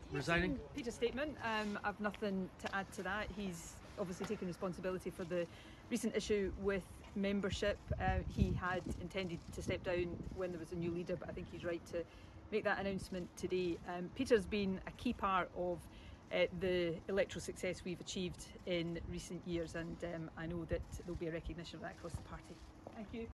resigning? Peter's statement, I've nothing to add to that. He's obviously taken responsibility for the recent issue with membership. He had intended to step down when there was a new leader, but I think he's right to make that announcement today. Peter's been a key part of the electoral success we've achieved in recent years, and I know that there'll be a recognition of that across the party. Thank you.